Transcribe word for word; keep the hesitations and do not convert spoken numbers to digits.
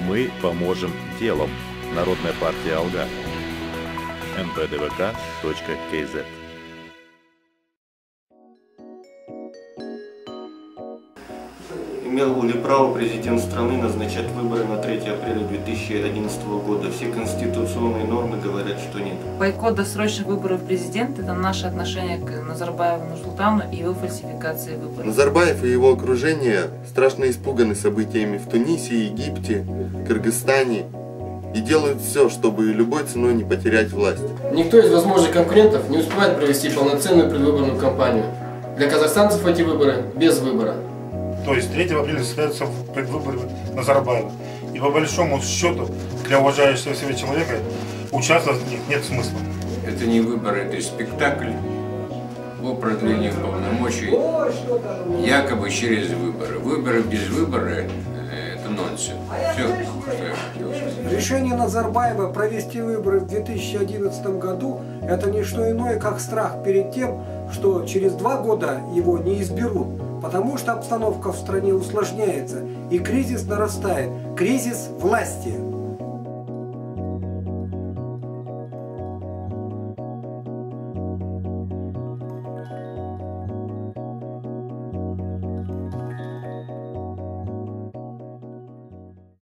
Мы поможем делом. Народная партия Алга. эн пэ дэ вэ ка точка кей зет. Имел ли право президент страны назначать выборы на третье апреля две тысячи одиннадцатого года? Все конституционные нормы говорят, что нет. Бойкот досрочных выборов президента – это наше отношение к Назарбаеву Нурсултану и его фальсификации выборов. Назарбаев и его окружение страшно испуганы событиями в Тунисе, Египте, Кыргызстане и делают все, чтобы любой ценой не потерять власть. Никто из возможных конкурентов не успевает провести полноценную предвыборную кампанию. Для казахстанцев эти выборы без выбора. То есть третьего апреля состоятся предвыборы Назарбаева. И по большому счету, для уважающего себя человека, участвовать в них нет смысла. Это не выборы, это спектакль о продлении полномочий якобы через выборы. Выборы без выбора – это нонсенс. Все, что я хотел сказать. Решение Назарбаева провести выборы в две тысячи одиннадцатом году – это не что иное, как страх перед тем, что через два года его не изберут. Потому что обстановка в стране усложняется и кризис нарастает, кризис власти.